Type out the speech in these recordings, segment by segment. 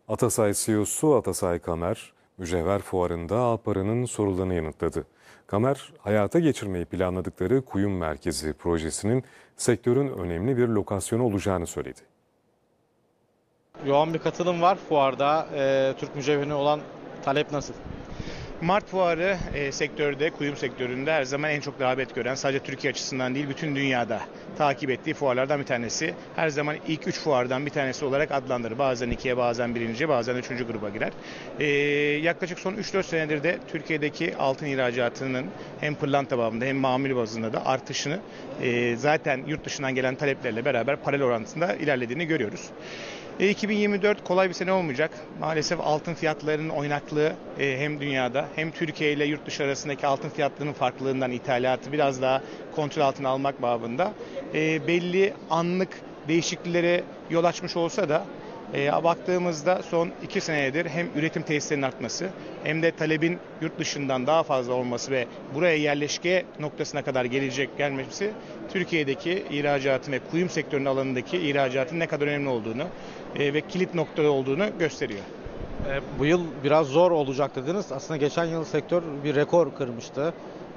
Atasay CEO'su Atasay Kamer, Mücevher Fuarı'nda Alpara'nın sorularını yanıtladı. Kamer, hayata geçirmeyi planladıkları Kuyum Merkezi projesinin sektörün önemli bir lokasyonu olacağını söyledi. Yoğun bir katılım var fuarda. Türk mücevherine olan talep nasıl? Mart Fuarı sektörde, kuyum sektöründe her zaman en çok rağbet gören, sadece Türkiye açısından değil bütün dünyada takip ettiği fuarlardan bir tanesi. Her zaman ilk 3 fuardan bir tanesi olarak adlandırır. Bazen 2'ye, bazen 1. bazen 3. gruba girer. Yaklaşık son 3-4 senedir de Türkiye'deki altın ihracatının hem pırlanta babında hem mamul bazında da artışını zaten yurt dışından gelen taleplerle beraber paralel orantısında ilerlediğini görüyoruz. 2024 kolay bir sene olmayacak. Maalesef altın fiyatlarının oynaklığı hem dünyada hem Türkiye ile yurt dışı arasındaki altın fiyatlarının farklılığından ithalatı biraz daha kontrol altına almak babında belli anlık değişikliklere yol açmış olsa da baktığımızda son 2 senedir hem üretim tesislerinin artması hem de talebin yurt dışından daha fazla olması ve buraya yerleşke noktasına kadar gelmesi Türkiye'deki ihracatın ve kuyum sektörünün alanındaki ihracatın ne kadar önemli olduğunu ve kilit noktada olduğunu gösteriyor. Bu yıl biraz zor olacak dediniz. Aslında geçen yıl sektör bir rekor kırmıştı.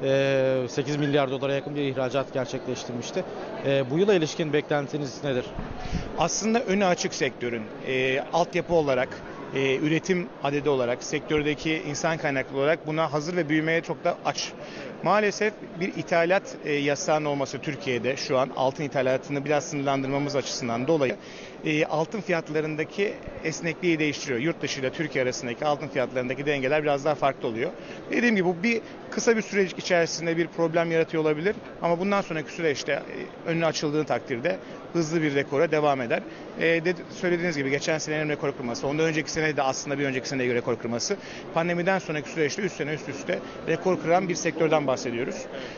8 milyar dolara yakın bir ihracat gerçekleştirmişti. Bu yıla ilişkin beklentiniz nedir? Aslında önü açık sektörün. Altyapı olarak, üretim adedi olarak, sektördeki insan kaynaklı olarak buna hazır ve büyümeye çok da aç. Maalesef bir ithalat yasağının olması Türkiye'de şu an altın ithalatını biraz sınırlandırmamız açısından dolayı altın fiyatlarındaki esnekliği değiştiriyor. Yurt dışı ile Türkiye arasındaki altın fiyatlarındaki dengeler biraz daha farklı oluyor. Dediğim gibi bu kısa bir süreç içerisinde bir problem yaratıyor olabilir ama bundan sonraki süreçte önü açıldığı takdirde hızlı bir rekora devam eder. Söylediğiniz gibi geçen senenin rekor kırması, ondan önceki sene de aslında bir önceki seneye göre rekor kırması. Pandemiden sonraki süreçte 3 sene üst üste rekor kıran bir sektörden bahsediyoruz.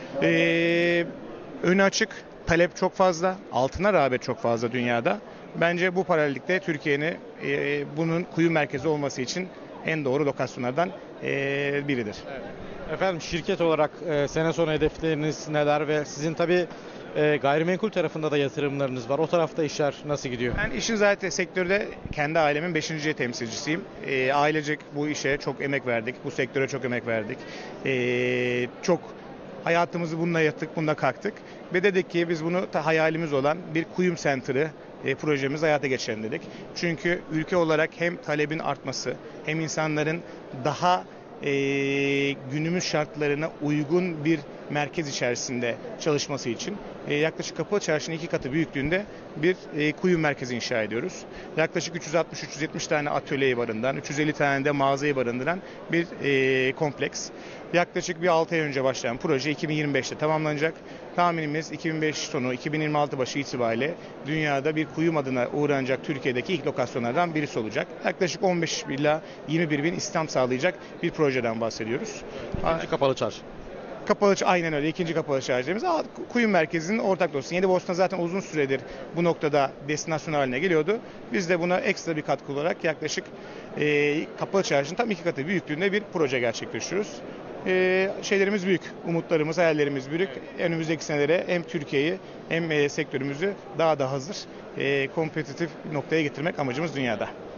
Önü açık, talep çok fazla, altına rağbet çok fazla dünyada. Bence bu paralellikte Türkiye'nin bunun kuyum merkezi olması için en doğru lokasyonlardan biridir. Evet. Efendim şirket olarak sene sonu hedefleriniz neler ve sizin tabii gayrimenkul tarafında da yatırımlarınız var. O tarafta işler nasıl gidiyor? Ben işin zaten sektörde kendi ailemin 5. temsilcisiyim. Ailecek bu işe çok emek verdik. Bu sektöre çok emek verdik. Çok hayatımızı bununla yattık, bununla kalktık. Ve dedik ki biz bunu hayalimiz olan bir kuyum center'ı projemizi hayata geçirelim dedik. Çünkü ülke olarak hem talebin artması hem insanların daha günümüz şartlarına uygun bir merkez içerisinde çalışması için yaklaşık Kapalı Çarşı'nın 2 katı büyüklüğünde bir kuyum merkezi inşa ediyoruz. Yaklaşık 360-370 tane atölyeyi barındıran, 350 tane de mağazayı barındıran bir kompleks. Yaklaşık bir 6 ay önce başlayan proje 2025'te tamamlanacak. Tahminimiz 2005 sonu 2026 başı itibariyle dünyada bir kuyum adına uğranacak Türkiye'deki ilk lokasyonlardan birisi olacak. Yaklaşık 15 ila 21 bin istihdam sağlayacak bir projeden bahsediyoruz. İkinci kapalı çarşı. Aynen öyle. İkinci kapalı çarşımız. Kuyum merkezinin ortak dostu. Yedibosna zaten uzun süredir bu noktada destinasyon haline geliyordu. Biz de buna ekstra bir katkı olarak yaklaşık kapalı çarşının tam 2 katı büyüklüğünde bir proje gerçekleştiriyoruz. Şeylerimiz büyük, umutlarımız, hayallerimiz büyük. Önümüzdeki senelere hem Türkiye'yi hem sektörümüzü daha da hazır, kompetitif noktaya getirmek amacımız dünyada.